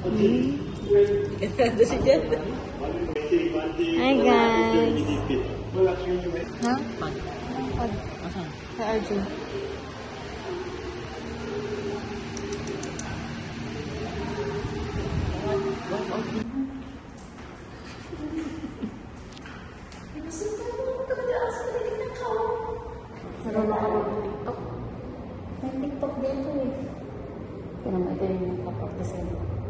Hi guys. Ha? Hi Arjun. Marunong ka mag-TikTok. May TikTok dito eh. Pero ito yung kapag-design.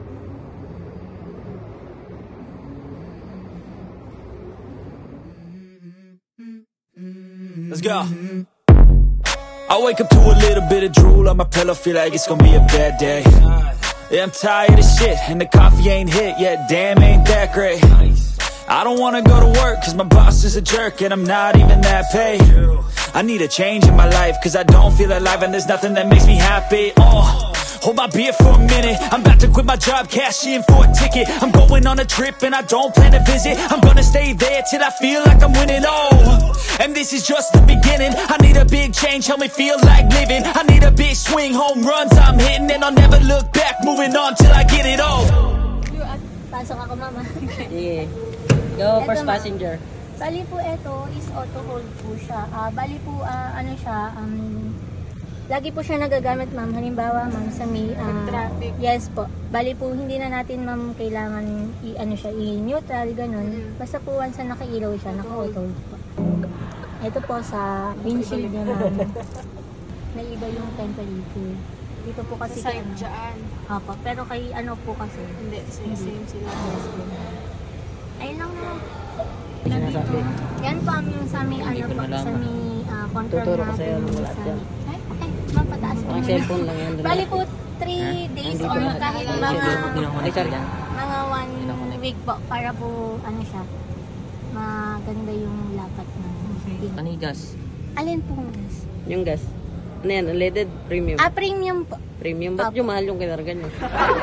Let's go. I wake up to a little bit of drool on my pillow, feel like it's gonna be a bad day. Yeah, I'm tired of shit, and the coffee ain't hit yet, damn, ain't that great. I don't wanna go to work, cause my boss is a jerk, and I'm not even that paid. I need a change in my life, cause I don't feel alive, and there's nothing that makes me happy. Hold my beer for a minute, I'm about to quit my job, cash in for a ticket. I'm going on a trip and I don't plan to visit. I'm gonna stay there till I feel like I'm winning, and this is just the beginning. I need a big change, help me feel like living. I need a big swing, home runs I'm hitting, and I'll never look back, moving on till I get it all. Pasok ako, mama. Yeah. Go, first passenger. Bali po ito is auto hold po siya. Bali po ano siya, lagi po siya nagagamit, ma'am. Halimbawa, ma'am, sa may traffic. Yes po. Bali po hindi na natin, ma'am, kailangan ano siya, i-neutral ganun. Basta po once na nakailaw siya, naka-auto hold po. Ito po sa windshield niya, ma'am. Naiba yung temperature. Dito po kasi sa side dyan. Opo, pero kay ano po kasi. Hindi, same sila. Yes po. Ayun lang naman. Nandito. Yan po ang sa may ano po, sa may control natin. Ay, ma'am, pataas po. Ang cellphone lang yan. Bali po 3 days or kahit mga 1 week po para po ano siya, maganda yung lapat na. Ano yung gas? Alin po gas? Yung gas. Ano yan? Unleaded? Premium? Premium po. Premium? Ba't yung mahal yung kinarga nyo?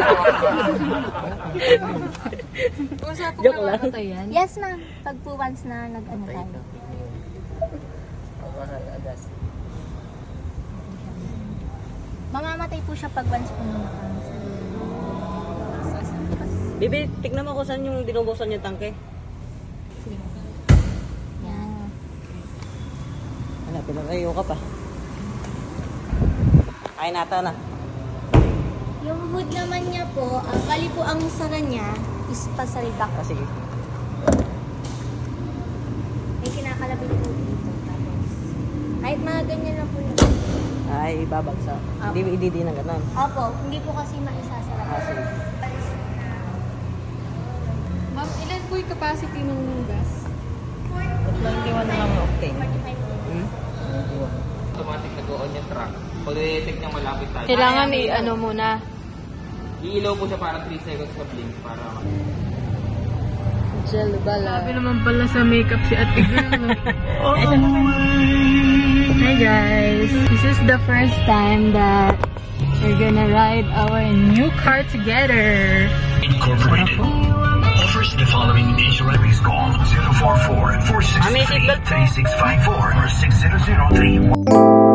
Joke lang. Yes, ma'am. Pag po once na nag-ano tayo. Mamamatay po siya pag once po nung Bibi, tignan mo kung saan yung dinubusan yung tangke. Yan. Hanapin na kayo ka pa. Ay nata na. Yung hood naman niya po, bali po ang sara niya is pasalbak. Sige. May kinakalabit po dito. Tapos, kahit mga ganyan lang po yun. Ay, babagsak. Hindi na ganun. Opo, hindi po kasi maisasara. Sige. Ma'am, ilan po yung capacity ng gas? 21 na lang octane. 45. Automatic nag-on yung truck. Pag i-detect niya malapit tayo. Kailangan ano muna. Iilaw po siya para 3 seconds sa blink para Gel bala. Sabi naman pala sa makeup si Ate Girl. Hi guys! This is the first time that we're gonna ride our new car together. Incorporated offers the following insurance. Call 044-463-3654 or 6003.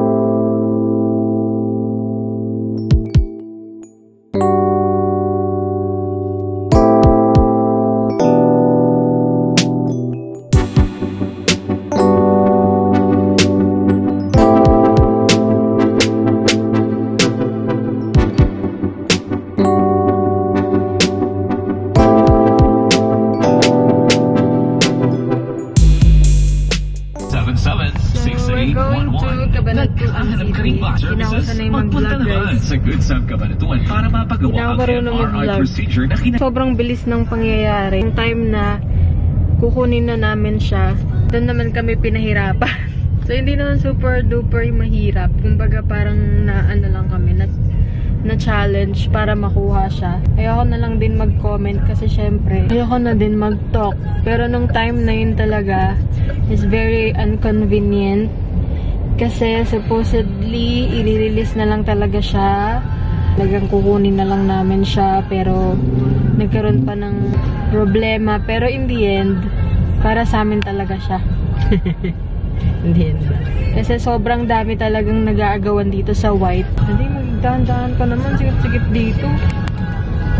Sa Good Sam Cabanatuan para mapagawa ang MRI procedure na Sobrang bilis ng pangyayari. Yung time na kukunin na namin siya, doon naman kami pinahirapan. So hindi naman super duper mahirap. Kumbaga parang ano lang kami, na challenge para makuha siya. Ayoko na lang din mag-comment kasi syempre ayoko na din mag-talk. Pero nung time na yun talaga is very inconvenient. Kasi supposedly, i-release na lang talaga siya. Talagang kukunin na lang namin siya. Pero, nagkaroon pa ng problema. Pero in the end, para sa amin talaga siya. In the end. Kasi sobrang dami talagang nag-aagawan dito sa white. Hindi, magdahan-dahan ka naman. Sigit-sigit dito. Hindi ko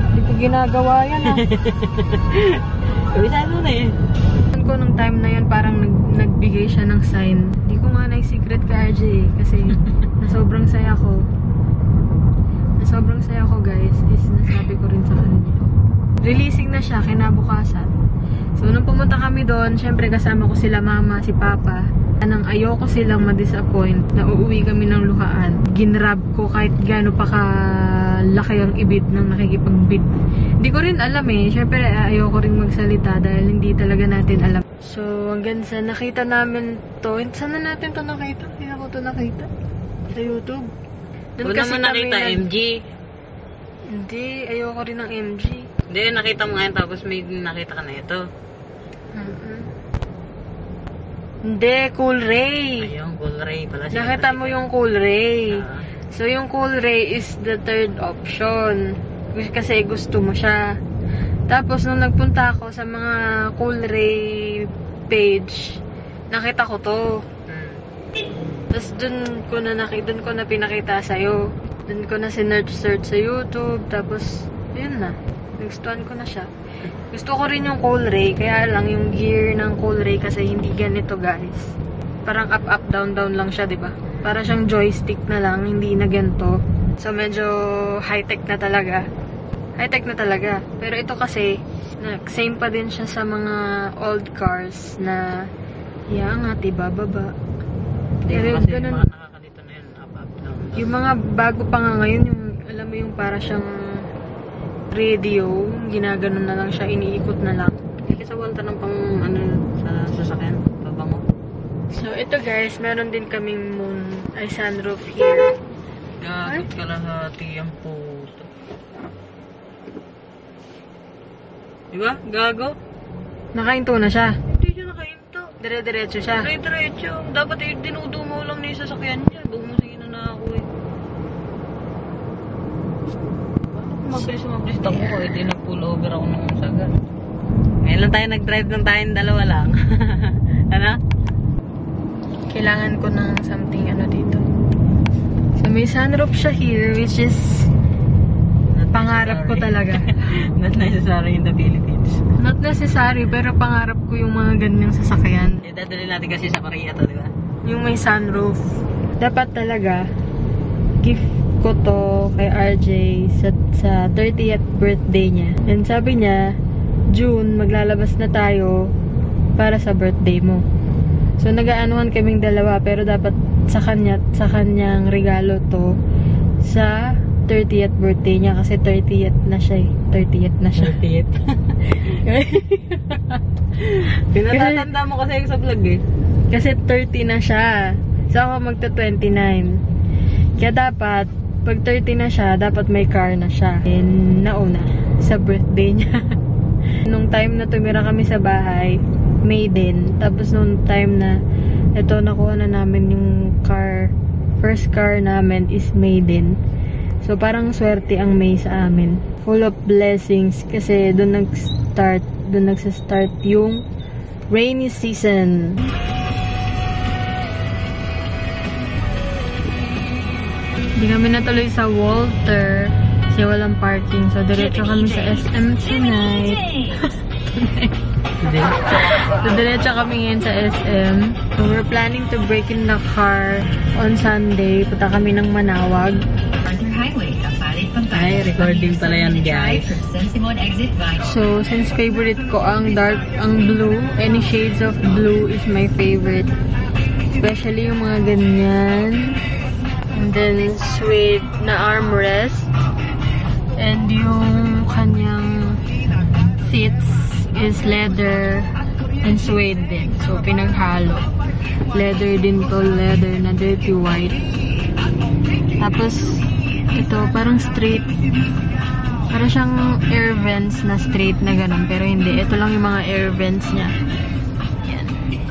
ginagawa yan ah. Kabisahan mo na eh. Ko nung time na yun, parang nagbigay siya ng sign. Hindi ko nga na-secret ka, RJ eh, kasi sobrang saya ko. Sobrang saya ko guys, is nasabi ko rin sa kanya. Releasing na siya, kinabukasan. So, nung pumunta kami doon, syempre kasama ko sila mama, si papa. Anang ayoko silang ma-disappoint na uuwi kami ng luhaan. Ginrab ko kahit gaano pa kalaki ang ibid ng nakikipag-bid. Hindi ko rin alam eh. Syempre, ayoko rin magsalita dahil hindi talaga natin alam. So, hanggang sa nakita namin to. Saan na natin to nakita? Hindi ako to nakita. Sa YouTube. Doon naman nakita, MG. Hindi, ayoko rin ng MG. Hindi, nakita mo ngayon tapos may nakita ka na ito. Hindi, Cool Ray. Ayun, Cool Ray pala siya. Nakita mo yung Cool Ray. So, yung Cool Ray is the third option. Kasi gusto mo siya. Tapos, nung nagpunta ako sa mga Cool Ray page, nakita ko to. Tapos, dun ko na pinakita sa'yo. Dun ko na sinearch sa YouTube. Tapos, yun na. Nagustuhan ko na siya. Gusto ko rin yung Cool Ray, kaya lang yung gear ng Cool Ray kasi hindi ganito guys. Parang up, down lang siya, diba? Para siyang joystick na lang, hindi na ganito. So medyo high-tech na talaga. High-tech na talaga. Pero ito kasi, same pa din siya sa mga old cars na iangat, ibababa. Pero kasi ganun, mga nakakalito na yun, up, down. yung mga bago pa nga ngayon, yung, alam mo yung para siyang radio, ginaganon na lang siya, iniikot na lang. Kasi sa walta ng pang ano sa sasakyan, pabango. So ito guys, meron din kaming sunroof here. Gagot ka lahati ang puto. Diba? Gago? Nakahinto na siya. Hindi siya nakahinto. Dire-diretso siya. Diretso. Dapat eh, dinudumo lang na yung sasakyan niya. Bumusina na ako eh. Mabilis ako ko. Hindi nag-pull over ako nung sagat. Ngayon lang tayo nag-drive ng tayong dalawa lang. Ano? Kailangan ko ng something ano dito. So may sunroof siya here, which is pangarap ko talaga. Not necessary in the Philippines. Not necessary, pero pangarap ko yung mga ganyang sasakyan. Eh, dadali natin kasi sa Korea to, di ba? Yung may sunroof. Dapat talaga, gift ko to kay RJ sa 30th birthday niya. And sabi niya, June, maglalabas na tayo para sa birthday mo. So, nag-aanuhan kaming dalawa, pero dapat sa kanyang regalo to sa 30th birthday niya kasi 30th na siya eh. 30th na siya. 30th. Pinatatanda mo kasi yung sa vlog eh. Kasi 30 na siya. So, ako magta-29. Kaya dapat, pag 30 na siya, dapat may car na siya. And nauna, sa birthday niya. Nung time na tumira kami sa bahay, May din. Tapos nung time na, ito, nakuha na namin yung car. First car namin is May din. So, parang swerte ang May sa amin. Full of blessings. Kasi doon nagsastart yung rainy season. Hindi kami natuloy sa Walter kasi walang parking. So, diretso kami sa SM tonight. So, diretso kami ngayon sa SM. So, we're planning to break in the car on Sunday. Punta kami ng Manawag. Ay, recording pala yan, guys. So, since favorite ko ang blue, any shades of blue is my favorite. Especially yung mga ganyan. And then, suede na armrest. And yung kanyang seats is leather and suede din. So, pinaghalo. Leather din to, leather na dirty white. Tapos, ito, parang straight. Parang siyang air vents na straight na ganun. Pero hindi. Ito lang yung mga air vents niya. Yan.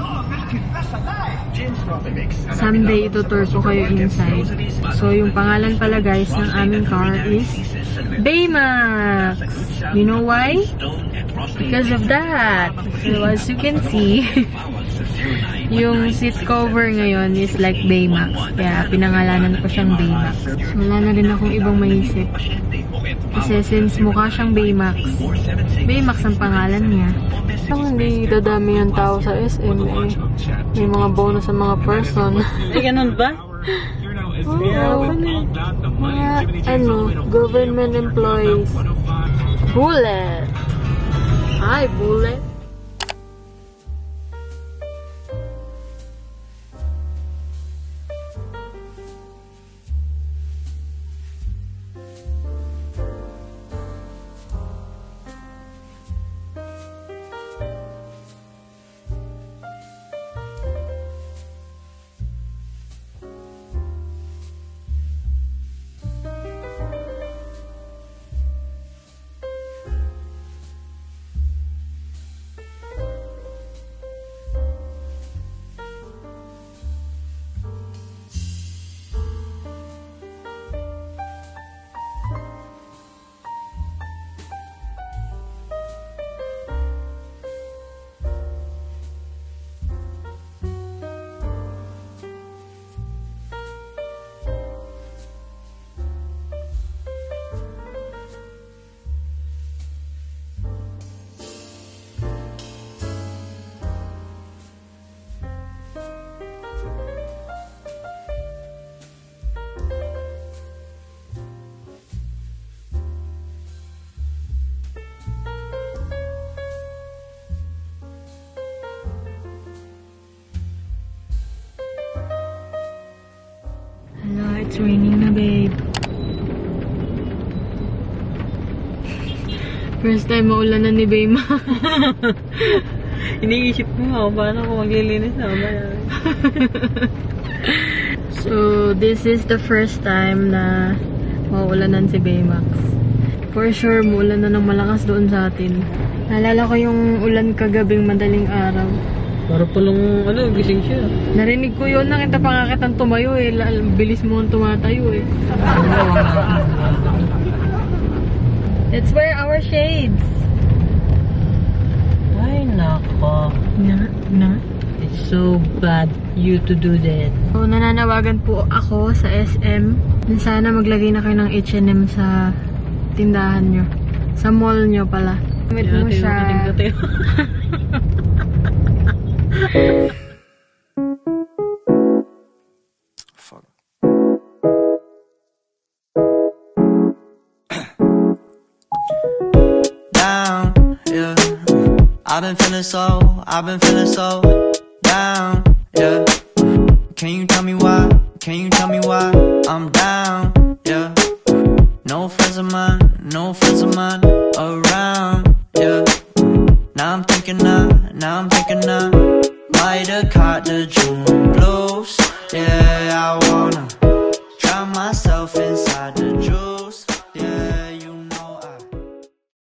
Someday, itutour ko kayo inside. So, yung pangalan pala guys ng aming car is Baymax. You know why? Because of that. So, as you can see, Yung seat cover ngayon is like Baymax. Kaya pinangalanan ko siyang Baymax. So, wala na rin akong ibang maisip. Kasi since mukha siyang Baymax, Baymax ang pangalan niya. Hindi dadami yung tao sa SM eh. May mga bonus sa mga person. Ay, ganun ba? Oo, mga government employees. Bullet! Hi, Bullet! It's raining na, babe. First time maulan na ni Bayma. Iniisip mo paano ko maglilinis na So, this is the first time na maulanan si Baymax. For sure, muulan na ng malakas doon sa atin. Naalala ko yung ulan kagabing madaling araw. Para palang, gising siya. Narinig ko yun, nakita pa nga kitang tumayo eh. Bilis mo ang tumatayo eh. Let's wear our shades. Ay, nako. Na? It's so bad you to do that. So, nananawagan po ako sa SM. Sana maglagay na kayo ng H&M sa tindahan nyo. Sa mall nyo pala. Gamit mo siya. Fuck. Down, yeah. I've been feeling so down, yeah. Can you tell me why? Can you tell me why I'm down, yeah. No friends of mine around, yeah. Now I'm thinking I might have caught the June